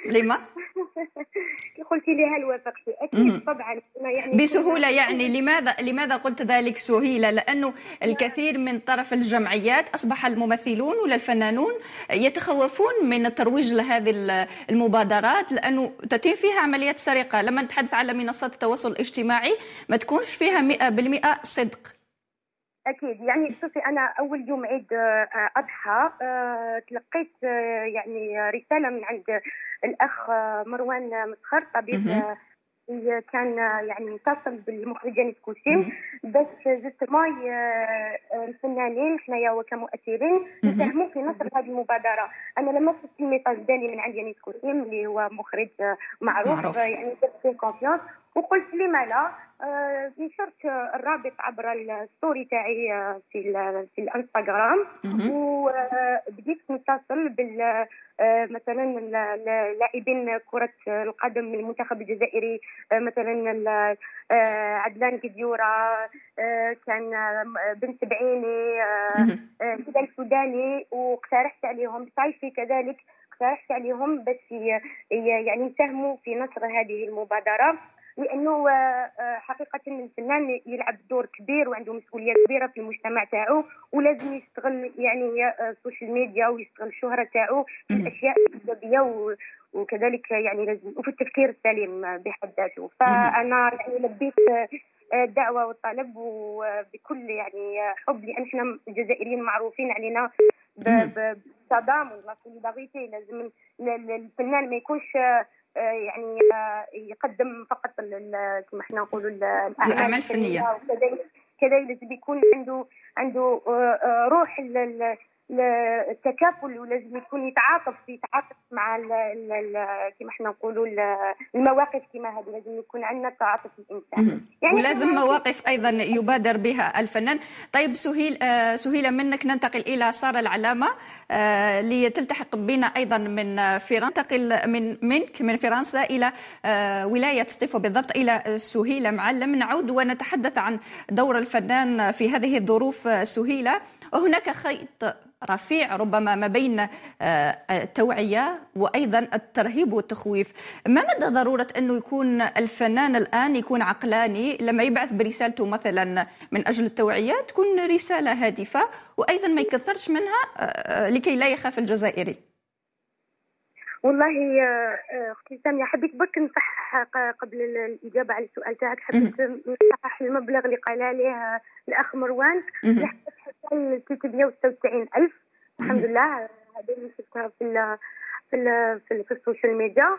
لما؟ كي قلتي لي هل وافقتي؟ اكيد طبعا. يعني بسهوله. يعني لماذا قلت ذلك سهيله؟ لانه الكثير من طرف الجمعيات اصبح الممثلون ولا الفنانون يتخوفون من الترويج لهذه المبادرات، لانه تتم فيها عمليات سرقه. لما نتحدث على منصات التواصل الاجتماعي ما تكونش فيها 100% صدق. اكيد. يعني شوفي، انا اول يوم عيد اضحى تلقيت يعني رساله من عند الاخ مروان مسخر، طبيب كان يعني متصل بالمخرجه نيت كوسيم باش جوستومون الفنانين حنايا كمؤثرين نساهموا في نشر هذه المبادره. انا لما شفت الميساج ديالي من عند نيت كوسيم اللي هو مخرج معروف يعني درت فيه كونفيونس، وقلت لما لا نشرت الرابط عبر الستوري تاعي في الانستغرام، وبديت نتصل بال مثلا لاعبين كرة القدم من المنتخب الجزائري، مثلا عدلان قديورة، كان بن سبعيني كذا السوداني، واقترحت عليهم صايفي كذلك اقترحت عليهم باش يعني يساهموا في نشر هذه المبادرة، لانه حقيقه الفنان يلعب دور كبير وعنده مسؤوليه كبيره في المجتمع تاعو، ولازم يستغل يعني السوشيال ميديا ويستغل الشهره تاعو في الاشياء الايجابيه وكذلك يعني لازم وفي التفكير السليم بحد ذاته. فانا يعني لبيت الدعوه والطلب وبكل يعني حب، لان احنا الجزائريين معروفين علينا بالتضامن والسوليداريتي. لازم الفنان ما يكونش يعني يقدم فقط كما احنا نقولوا الاعمال الفنيه، كذلك لازم يكون عنده روح التكافل، ولازم يكون يتعاطف مع كما احنا نقولوا المواقف كما هذه. لازم يكون عندنا تعاطف الانسان يعني، ولازم مواقف ايضا يبادر بها الفنان. طيب سهيله، منك ننتقل الى ساره العلامه لتلتحق بنا ايضا من فرنسا. ننتقل منك من فرنسا الى ولايه سطيفو، بالضبط الى سهيله معلم. نعود ونتحدث عن دور الفنان في هذه الظروف. سهيله، هناك خيط رفيع ربما ما بين التوعية وأيضا الترهيب والتخويف. ما مدى ضرورة أنه يكون الفنان الآن يكون عقلاني لما يبعث برسالته مثلا من أجل التوعية تكون رسالة هادفة، وأيضا ما يكثرش منها لكي لا يخاف الجزائري؟ والله اختي ساميه، حبيت برك نصحح قبل الاجابه على السؤال تاعك، حبيت نصحح المبلغ اللي قال عليه الاخ مروان لحد 396,000. الحمد لله، هذا اللي شفتها في السوشيال ميديا.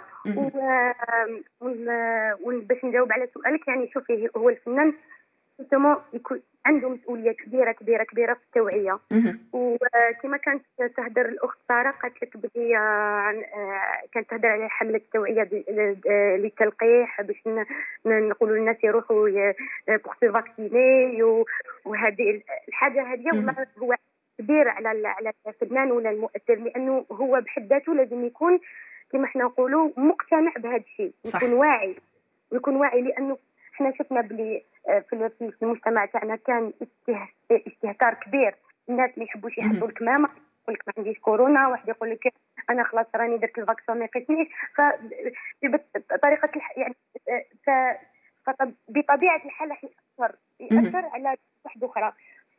وباش نجاوب على سؤالك، يعني شوفي، هو الفنان يكون عنده مسؤوليه كبيره كبيره كبيره في التوعيه. وكما كانت تهدر الاخت ساره قالت لك بلي كانت تهدر على حمله التوعيه للتلقيح باش نقولوا للناس يروحوا بوغ فاكسيني، وهذه الحاجه هذه والله هو كبير على الفنان ولا المؤثر، لانه هو بحد ذاته لازم يكون كما احنا نقولوا مقتنع بهذا الشيء، يكون واعي لانه احنا شفنا بلي في المجتمع تاعنا كان استهتار كبير. الناس ما يحبوش يحطوا الكمامه، يقول لك ما عنديش كورونا، واحد يقول لك انا خلاص راني درت الفاكسون ما يقيسنيش. فبطريقه يعني بطبيعه الحال راح ياثر على واحده اخرى.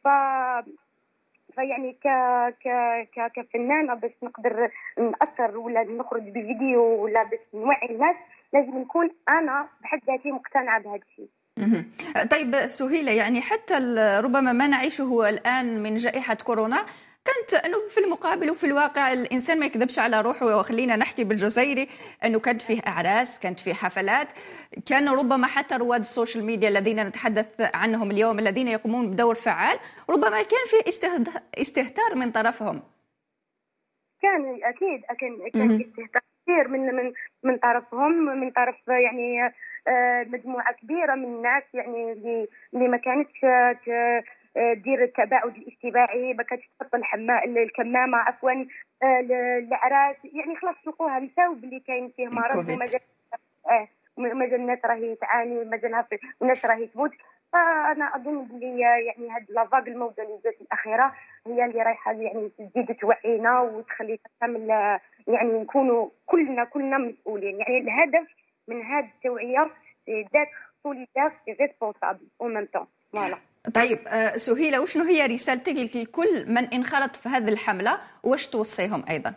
فيعني كفنانه باش نقدر ناثر ولا نخرج بفيديو ولا باش نوعي الناس، لازم نكون انا بحد ذاتي مقتنعه بهذا الشيء. طيب سهيله، يعني حتى ربما ما نعيشه الان من جائحه كورونا كانت انه في المقابل وفي الواقع الانسان ما يكذبش على روحه، وخلينا نحكي بالجزائري انه كانت فيه اعراس، كانت فيه حفلات، كان ربما حتى رواد السوشيال ميديا الذين نتحدث عنهم اليوم الذين يقومون بدور فعال ربما كان فيه استهتار من طرفهم. كان اكيد كان استهتار كثير من طرفهم، من طرف يعني مجموعه كبيره من الناس، يعني اللي ما كانتش دير التباعد الاجتماعي، ما كانتش تحط الكمامه عفوا الاعراس، يعني خلاص لقوها نساو باللي كاين فيه مرض ومازال الناس راهي تعاني، ومازال الناس راهي تموت. فانا اظن بلي يعني هاد لافاغ الموضه اللي جات الاخيره هي اللي رايحه يعني تزيد توعينا وتخلي كامل يعني نكونوا كلنا مسؤولين. يعني الهدف من هذه التوعيه ذات سوليدار ريسبونسابل او ميم طون. فوالا. طيب سهيلة، وشنو هي رسالتك لكل من انخرط في هذه الحملة، واش توصيهم أيضا؟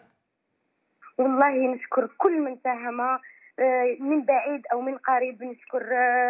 والله نشكر كل من ساهم من بعيد أو من قريب. نشكر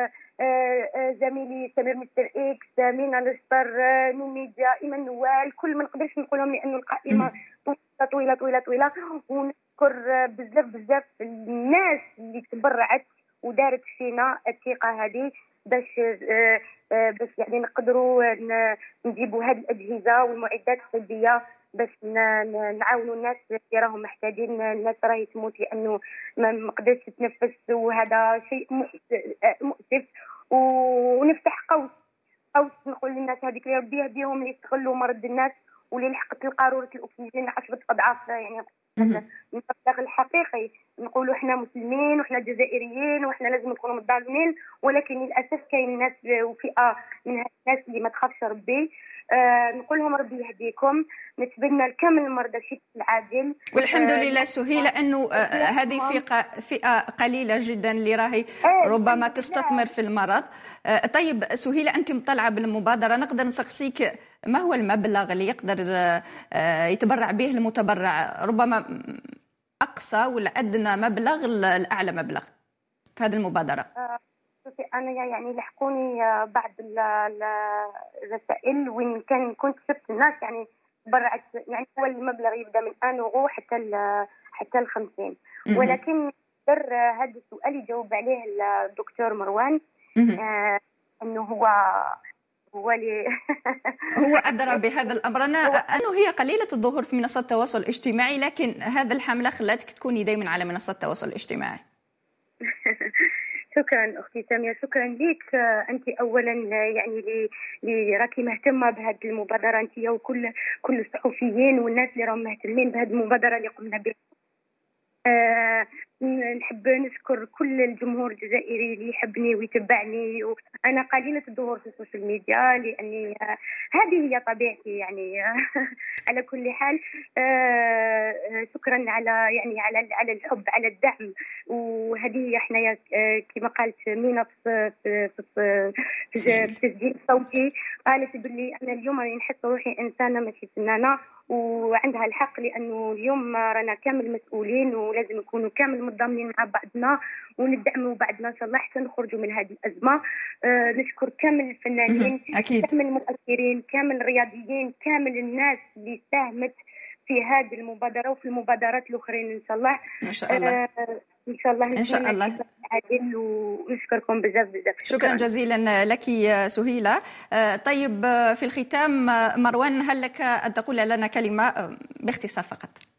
زميلي سمير مستر إكس، مينا الشطر، من ميديا، إيمان نوال، كل ما نقدرش نقولهم لأنه القائمة طويلة طويلة طويلة. ونشكر بزاف الناس اللي تبرعت ودارت فينا الثقة هذه باش يعني نقدروا نجيبوا هذه الأجهزة والمعدات الطبية باش نعاونوا الناس اللي راهم محتاجين. الناس راهي تموت لانه ما قدرتش تتنفس، وهذا شيء مؤسف. ونفتح قوس نقول للناس هذيك اللي ربي يهديهم اللي يستغلوا مرض الناس واللي لحقت القاروره الاكسجين 10 اضعاف يعني المبلغ الحقيقي. نقولوا احنا مسلمين واحنا جزائريين واحنا لازم نكونوا متضامنين، ولكن للاسف كاين ناس وفئه من الناس اللي ما تخافش ربي. نقول لهم ربي يهديكم. نتبنى لكامل المرضى الشفاء العاجل والحمد لله سهيلة انه هذه فئة قليلة جدا اللي راهي ربما تستثمر في المرض. طيب سهيلة، انت مطلعة بالمبادرة، نقدر نسقسيك ما هو المبلغ اللي يقدر يتبرع به المتبرع؟ ربما اقصى ولا ادنى مبلغ الاعلى مبلغ في هذه المبادرة؟ أنا يعني لحقوني بعض الرسائل وين كنت شفت الناس يعني برعت. يعني هو المبلغ يبدأ من 1 يورو حتى ال 50. ولكن هذا السؤال يجاوب عليه الدكتور مروان أنه هو اللي هو أدرى بهذا الأمر. أنه هي قليلة الظهور في منصات التواصل الاجتماعي، لكن هذا الحملة خلاتك تكوني دائما على منصات التواصل الاجتماعي. شكرا اختي ساميه، شكرا لك انت اولا يعني اللي راكي مهتمه بهذه المبادره انت وكل الصحفيين والناس اللي راهم مهتمين بهذه المبادره اللي قمنا بها. نحب نشكر كل الجمهور الجزائري اللي يحبني ويتبعني. وانا قليله الظهور في السوشيال ميديا لاني هذه هي طبيعتي يعني. على كل حال شكرا على الحب، على الدعم. وهذه هي حنايا كما قالت مينا في التسجيل الصوتي، قالت باللي انا اليوم راني نحس روحي انسانه ماشي فنانه، وعندها الحق لانه اليوم رانا كامل مسؤولين ولازم نكونوا كامل متضامنين مع بعضنا وندعموا بعضنا ان شاء الله حتى نخرجوا من هذه الازمه. نشكر كامل الفنانين، كامل المؤثرين، كامل الرياضيين، كامل الناس اللي ساهمت في هذه المبادره وفي المبادرات الاخرين. ان شاء الله ان شاء الله ان شاء الله ان شاء الله عادل. ونشكركم بزاف. شكرا جزيلا لك سهيلة. طيب في الختام مروان، هل لك أن تقول لنا كلمة باختصار فقط؟